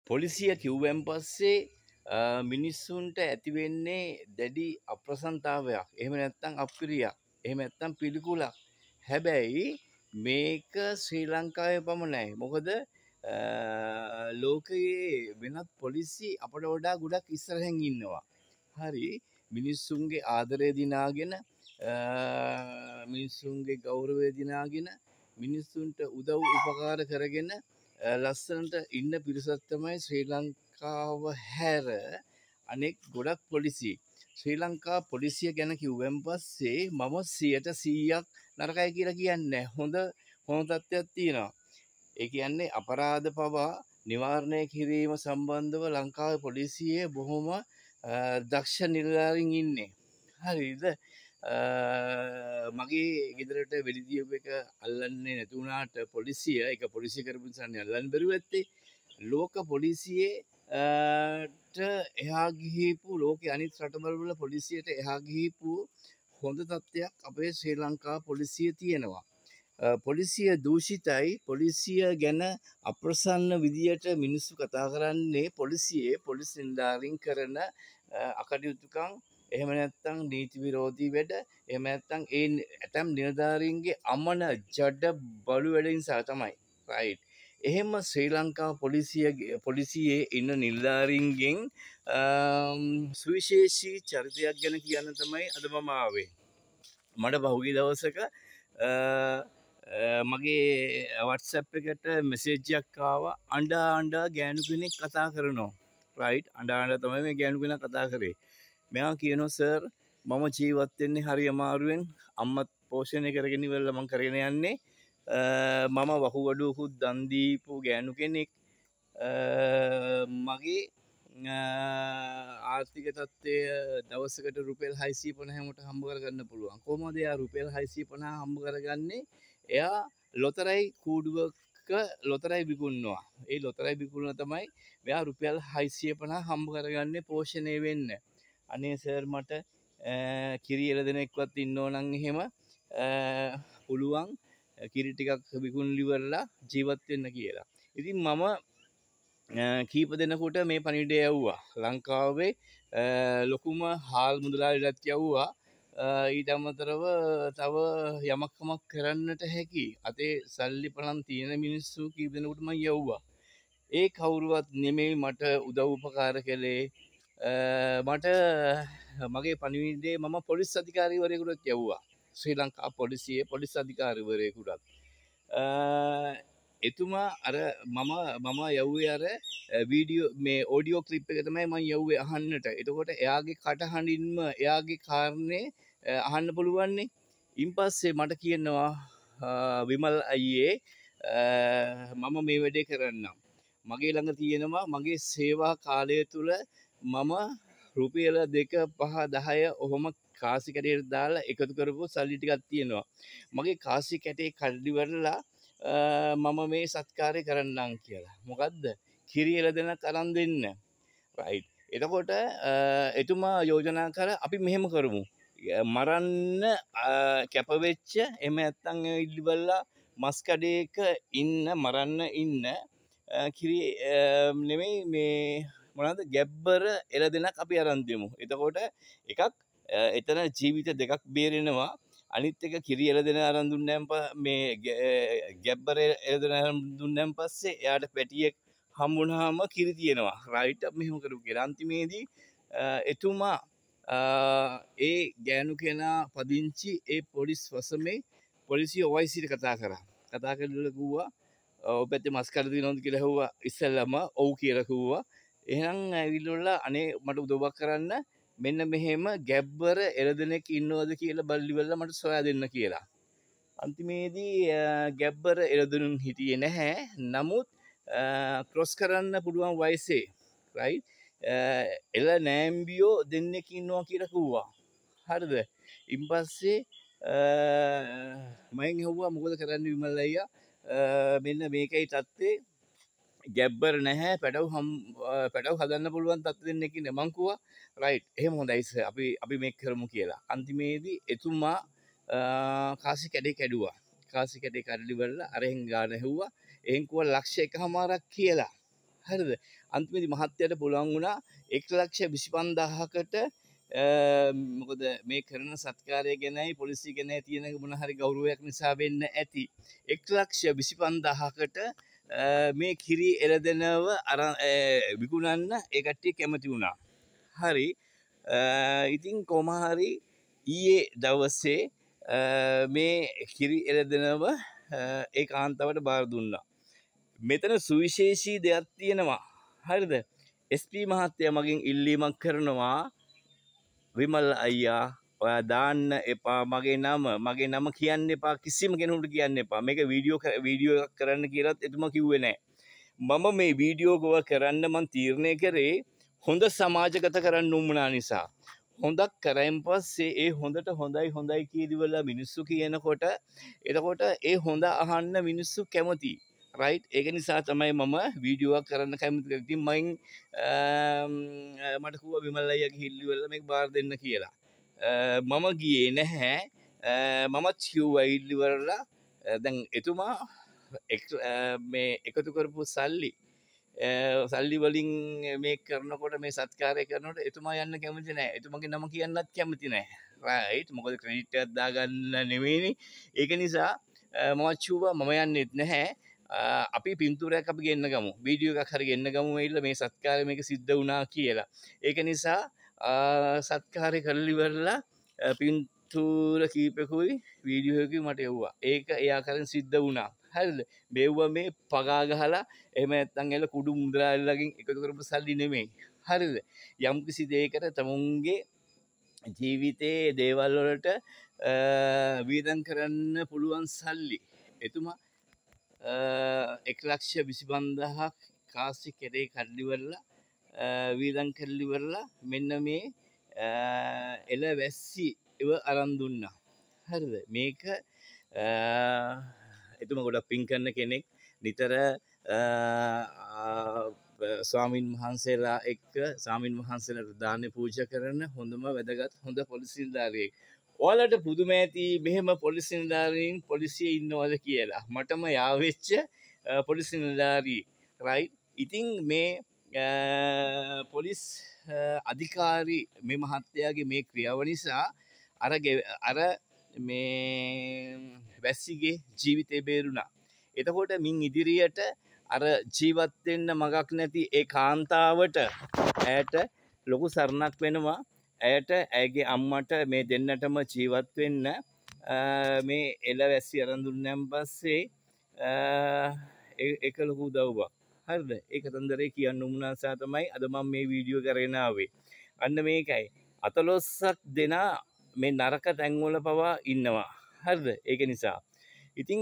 පොලිසිය කිව්වන් පස්සේ මිනිස්සුන්ට ඇති වෙන්නේ දැඩි අප්‍රසන්නතාවයක්. එහෙම නැත්නම් අප්‍රියක්. එහෙම නැත්නම් පිළිකුලක්. හැබැයි මේක ශ්‍රී ලංකාවේ පමණයි. මොකද ලෝකයේ වෙනත් පොලිසි අපට වඩා ගොඩක් ඉස්සරහින් ඉන්නවා. හරි මිනිස්සුන්ගේ ආදරය දිනාගෙන මිනිස්සුන්ගේ ගෞරවය දිනාගෙන මිනිස්සුන්ට උදව් උපකාර කරගෙන ලස්සනට ඉන්න පිරිසක් තමයි ශ්‍රී ලංකාව හැර අනෙක් ගොඩක් පොලිසි. ශ්‍රී ලංකා පොලිසිය ගැන කිව්වන් පස්සේ මම 100% නරකයි කියලා කියන්නේ හොඳ තත්ත්වයක් තියෙනවා. ඒ කියන්නේ අපරාධ පවා නිවාරණය කිරීම සම්බන්ධව ලංකාවේ පොලිසියේ බොහොම දක්ෂ නිලධාරීන් ඉන්නේ. හරිද? මගේ ගෙදරට වෙඩි තියපු එක අල්ලන්නේ නැති වුණාට පොලිසිය ඒක පොලිසිය කරපු නිසා අල්ලන්න බැරුව ඇත්තේ. ලෝක පොලිසියේ එහා ගිහිපු ලෝකේ අනිත් රටවල් වල පොලිසියට එහා ගිහිපු හොඳ තත්ත්වයක් අපේ ශ්‍රී ලංකා පොලිසිය තියෙනවා. පොලිසිය දූෂිතයි. පොලිසිය ගැන අප්‍රසන්න විදියට මිනිස්සු කතා කරන්නේ පොලිසියේ පොලිස් නිලධාරීන් කරන අකටයුතුකම් එහෙම නැත්නම් නීති විරෝධී වැඩ එහෙම නැත්නම් ඒ ඇතම් නිලධාරීන්ගේ අමන ජඩ බලු වැඩ නිසා තමයි. රයිට්. එහෙම ශ්‍රී ලංකා පොලිසියේ ඉන්න නිලධාරීන්ගෙන් සුවිශේෂී චරිතයක් ගැන කියන්න තමයි අද මම ආවේ. මට පහුගිය දවසක මගේ WhatsApp එකට මෙසේජ් එකක් ආවා අඬා ගෑනු කෙනෙක් කතා කරනවා. රයිට්. අඬා තමයි මේ ගෑනු කෙනා කතා කරේ. මෙයා කියනවා සර් මම ජීවත් වෙන්නේ හරි අමාරුවෙන් අම්මත් පෝෂණය කරගෙන ඉවරලා මම කරගෙන යන්නේ මම වකුගඩුවකුත් දන් දීපු ගෑනු කෙනෙක් මගේ ආර්ථික තත්ත්වය දවසකට රුපියල් 650කට හම්බ කරගන්න පුළුවන්. කොහොමද එයා රුපියල් 650 හම්බ කරගන්නේ? එයා ලොතරැයි කූඩුවක ලොතරැයි විකුණනවා. ඒ ලොතරැයි විකුණන තමයි මෙයා රුපියල් 650 හම්බ කරගන්නේ පෝෂණය වෙන්න. අනේ සර් මට කිරි එළදෙනෙක්වත් ඉන්නෝ නම් එහෙම පුළුවන් කිරි ටිකක් විකුණලි ඉවරලා ජීවත් වෙන්න කියලා. ඉතින් මම කීප දෙනෙකුට මේ පණිවිඩය යවුවා. ලංකාවේ ලොකුම හාල් මුදලාලිලත් යවුවා. ඊට අමතරව තව යමක් කරන්නට හැකි අතේ සල්ලි පණන් තියෙන මිනිස්සු කීප දෙනෙකුට මම යවුවා. ඒ කවුරුවත් නෙමෙයි මට උදව් උපකාර කළේ. මට මගේ පණිවිඩේ මම පොලිස් අධිකාරීවරයෙකුට යවුවා. ශ්‍රී ලංකා පොලිසියේ පොලිස් අධිකාරීවරයෙකුට. එතුමා අර මම යව්වේ අර වීඩියෝ මේ ඔඩියෝ ක්ලිප් එක තමයි මම යව්වේ අහන්නට. එතකොට එයාගේ කටහඬින්ම එයාගේ කාරණේ අහන්න පුළුවන්නේ. ඉන්පස්සේ මට කියනවා විමල් අයියේ මම මේ වැඩේ කරන්නම්. මගේ ළඟ තියෙනවා මගේ සේවා කාලය තුල මම රුපියල 2 5 10 ඔහොම කාසි කැටයට දාලා එකතු කරපු සල්ලි ටිකක් තියෙනවා. මගේ කාසි කැටේ කඩලි වරලා මම මේ සත්කාරය කරන්නම් කියලා. මොකද්ද? කිරි එළදෙනක් අරන් දෙන්න. රයිට්. එතකොට එතුමා යෝජනා කර අපි මෙහෙම කරමු. මරන්න කැපවෙච්ච එහෙම නැත්නම් ඉල්ලිවලා මස් කඩේක ඉන්න මරන්න ඉන්න කිරි නෙමෙයි මේ මොනවද ගැබ්බර එළදෙනක් අපි අරන් දෙමු. එතකොට එකක් එතන ජීවිත දෙකක් බේරෙනවා. අනිත් එක කිරි එළදෙන අරන් දුන්නාම මේ ගැබ්බර එළදෙන අරන් දුන්නාන් පස්සේ එයාට පැටියෙක් හම්බුනහම කිරි තියෙනවා. රයිට් අපි මෙහෙම කරු කියලා. අන්තිමේදී එතුමා ඒ ගෑනු කෙනා පදිංචි ඒ පොලිස් වසමේ පොලිසිය OIC කතා කරා. කතා කරලා කිව්වා ඔබ පැත්තේ මස් කඩ දිනවද කියලා ඇහුවා. ඉස්සෙල්ලාම ඔව් කියලා කිව්වා. එහෙනම් ඇවිල්ලා අනේ මට උදව්වක් කරන්න මෙන්න මෙහෙම ගැබ්බර එළදෙනෙක් ඉන්නවද කියලා බලලිවල මට සොයා දෙන්න කියලා. අන්තිමේදී ගැබ්බර එළදෙනුන් හිටියේ නැහැ. නමුත් ක්‍රොස් කරන්න පුළුවන් වයසේ රයිට් එළ නෑම්බියෝ දෙන්නෙක් ඉන්නවා කියලා කිව්වා. හරිද? ඉන්පස්සේ මම ඇහුවා මොකද කරන්න විමල් අයියා මෙන්න මේකයි තත්ත්වේ ගැබ්බර නැහැ පැටව් හදන්න පුළුවන් තත්ත්වෙ දෙන්නෙක් ඉන්නේ මං කිව්වා රයිට් එහෙම හොඳයි සර් අපි මේක කරමු කියලා. අන්තිමේදී එතුමා කාසි කැඩේ කැඩුවා. කාසි කැඩේ කඩලි වල අරහෙන් ගාන ඇහුවා. එහෙන් කිව්වා ලක්ෂ 1.5ක් කියලා. හරිද? අන්තිමේදී මහත්තයාට පුළුවන් වුණා 1,25,000කට මොකද මේ කරන සත්කාරය ගැනයි පොලිසිය ගැනයි තියෙන මොන හරි ගෞරවයක් නිසා වෙන්න ඇති 1,25,000කට මේ කිරි එළදෙනව විකුණන්න ඒ කට්ටිය කැමති වුණා. හරි. ඉතින් කොහොම හරි ඊයේ දවසේ මේ කිරි එළදෙනව ඒ කාන්තාවට බාර දුන්නා. මෙතන සුවිශේෂී දෙයක් තියෙනවා. හරිද? SP මහත්තයා මගෙන් ඉල්ලීමක් කරනවා විමල් අයියා ඔයා දාන්න එපා මගේ නම කියන්න එපා කිසිම කෙනෙකුට කියන්න එපා. මේක වීඩියෝ එකක් කරන්න කියලාත් එතුමා කිව්වේ නැහැ. මම මේ වීඩියෝ කරන්න මං තීරණය කරේ හොඳ සමාජගත කරන්න උවමනා නිසා. හොඳක් කරයින් පස්සේ ඒ හොඳට හොඳයි කියදිවල මිනිස්සු කියනකොට එතකොට ඒ හොඳ අහන්න මිනිස්සු කැමති. රයිට්? ඒක නිසා තමයි මම වීඩියෝවක් කරන්න කැමති. ඉතින් මම මට කිව්වා විමල් අයියා ගිහිල්ලිවල මේක බාර දෙන්න කියලා. මම ගියේ නැහැ. මමත් කිව්වා ඉල්ලිවරලා දැන් එතුමා මේ එකතු කරපු සල්ලි වලින් මේ කරනකොට මේ සත්කාරය කරනකොට එතුමා යන්න කැමති නැහැ. එතුමාගේ නම කියන්නත් කැමති නැහැ. රයිට්? මොකද ක්‍රෙඩිට් එකක් දාගන්න නෙමෙයිනේ. ඒක නිසා මම කිව්වා මම යන්නෙත් නැහැ. අපි පින්තූරයක් අපි ගෙන්න ගමු. වීඩියෝ එකක් හරි ගෙන්න ගමු මෙයිලා මේ සත්කාරය මේක සිද්ධ වුණා කියලා. ඒක නිසා සත්කාරය කරලි ඉවරලා පින්තූර කීපකුයි වීඩියෝ එකකුයි මට එව්වා. ඒක එයා කරන් සිද්ධ වුණා. හරිද? මෙව්වා මේ පගා ගහලා එහෙම නැත්නම් එල කුඩු මුද්‍රාලලකින් එකතු කරපු සල්ලි නෙමෙයි. හරිද? යම් කිසි දෙයකට තමුන්ගේ ජීවිතයේ දේවල් වලට වියදම් කරන්න පුළුවන් සල්ලි. එතුමා 1,25,000ක් කාසි කෙරේ කඩලිවරලා වියදම් කරලිවරලා මෙන්න මේ එල වැස්සි ඒව අරන් දුන්නා. හරිද? මේක එතුමා ගොඩක් පින් කරන කෙනෙක්. නිතර ස්වාමින් වහන්සේලා එක්ක ස්වාමින් වහන්සේලාට දාන පූජා කරන හොඳම වැදගත් හොඳ පොලිස් නිලධාරියෙක්. ඔයාලට පුදුම ඇති මෙහෙම පොලිස් නිලධාරීන් පොලිසියේ ඉන්නවද කියලා. මටම යාවෙච්ච පොලිස් නිලධාරී. රයිට්? ඉතින් මේ පොලිස් අධිකාරී මේ මහත්තයාගේ මේ ක්‍රියාව නිසා අර මේ වැස්සිගේ ජීවිතේ බේරුණා. එතකොට මින් ඉදිරියට අර ජීවත් වෙන්න මගක් නැති ඒ කාන්තාවට ඇයට ලොකු සරණක් වෙනවා. ඇයට ඇයගේ අම්මට මේ දෙන්නටම ජීවත් වෙන්න මේ එළ වැස්සි අරන් දුන්නාන් පස්සේ ඒක ලොකු උදව්වක්. හරිද? ඒක තන්දරේ කියන්න උමුණා නිසා තමයි අද මම මේ වීඩියෝ කරගෙන ආවේ. අන්න මේකයි. 14ක් දෙනා මේ නරක තැන්වල පවා ඉන්නවා. හරිද? ඒක නිසා. ඉතින්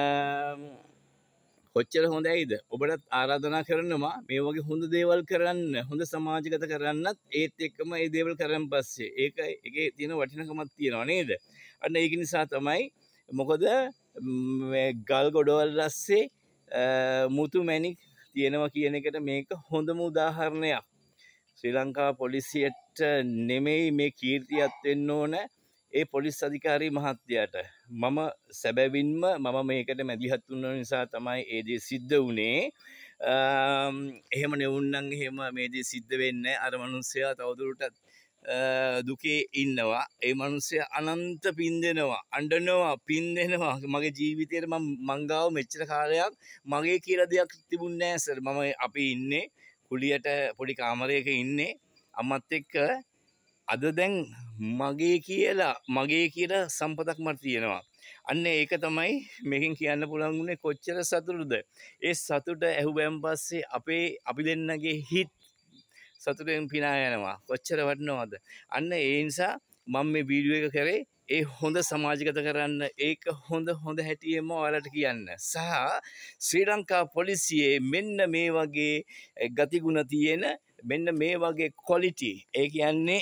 කොච්චර හොඳයිද? ඔබටත් ආරාධනා කරනවා මේ වගේ හොඳ දේවල් කරන්න, හොඳ සමාජගත කරන්නත් ඒත් එක්කම මේ දේවල් කරන් පස්සේ ඒකේ තියෙන වටිනකමක් තියෙනවා නේද? අන්න ඒක නිසා තමයි මොකද මේ ගල් ගොඩවල් රස්සේ මුතු මැණික් තියෙනවා කියන එකට මේක හොඳම උදාහරණයක්. ශ්‍රී ලංකා පොලිසියට නෙමෙයි මේ කීර්තියක් වෙන්න ඕන ඒ පොලිස් අධිකාරී මහත්තයාට. මම සැබවින්ම මම මේකට මැදිහත් වුණ නිසා තමයි ඒ දේ සිද්ධ වුණේ. එහෙම නෙවුන්නම් එහෙම මේ දේ සිද්ධ වෙන්නේ අර මිනිස්සයා තවදුරටත් දුකේ ඉන්නවා. ඒ මිනිස්සයා අනන්ත පින් දෙනවා, අඬනවා, පින් දෙනවා. මගේ ජීවිතේට මං ගාව මෙච්චර කාලයක් මගේ කියලා දෙයක් තිබුණේ නැහැ සර්. අපි ඉන්නේ කුලියට පොඩි කාමරයක ඉන්නේ අම්මත් එක්ක. අද දැන් මගේ කියලා සම්පතක් මට තියෙනවා. අන්න ඒක තමයි මේකෙන් කියන්න පුළුවන් උනේ කොච්චර සතුටුද. ඒ සතුට ඇහුවෙන් පස්සේ අපි දෙන්නගේ හිත් සතුටෙන් පිනා යනවා. කොච්චර වටිනවද? අන්න ඒ නිසා මම මේ වීඩියෝ එක කරේ ඒ හොඳ සමාජගත කරන්න, ඒක හොඳ හැටියෙම ඔයාලට කියන්න. සහ ශ්‍රී ලංකා පොලිසියේ මෙන්න මේ වගේ ගතිගුණ තියෙන මෙන්න මේ වගේ ක්වොලිටි. ඒ කියන්නේ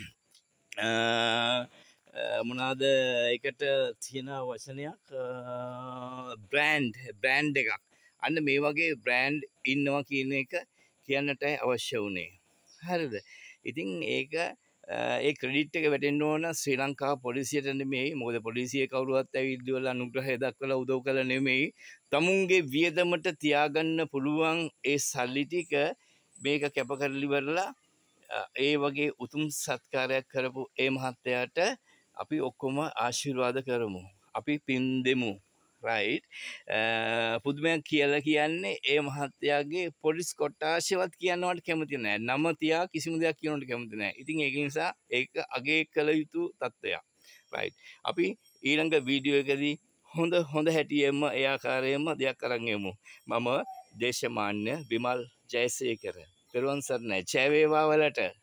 මොනවාද ඒකට තියෙන වචනයක් බ්‍රෑන්ඩ් එකක්. අන්න මේ වගේ බ්‍රෑන්ඩ් ඉන්නවා කියන එක කියන්නට අවශ්‍ය වුණේ. හරිද? ඉතින් ඒක ඒ ක්‍රෙඩිට් එක වැටෙන්න ඕන ශ්‍රී ලංකා පොලිසියට නෙමෙයි. මොකද පොලිසිය කවුරුවත් ඇවිල්ලා අනුග්‍රහය දක්වලා උදව් කළා නෙමෙයි. තමුන්ගේ වියදමට තියාගන්න පුළුවන් ඒ සල්ලි ටික මේක කැප කරලි වරලා ඒ වගේ උතුම් සත්කාරයක් කරපු ඒ මහත්තයාට අපි ඔක්කොම ආශිර්වාද කරමු. අපි පින් දෙමු. රයිට්. පුදුමයක් කියලා කියන්නේ ඒ මහත්තයාගේ පොලිස් කොට්ටාශයවත් කියන්නවට කැමති නෑ. නම තියා කිසිම දෙයක් කියනවට කැමති නෑ. ඉතින් ඒක නිසා ඒක අගේ කළ යුතු තත්ත්වයක්. රයිට්. අපි ඊළඟ වීඩියෝ එකදී හොඳ හැටියෙන්ම ඒ ආකාරයෙන්ම දෙයක් අරන් එමු. මම දේශමාන්‍ය විමල් ජයසේකර. පෙරවන් සරණයි. ජය වේවා වලට.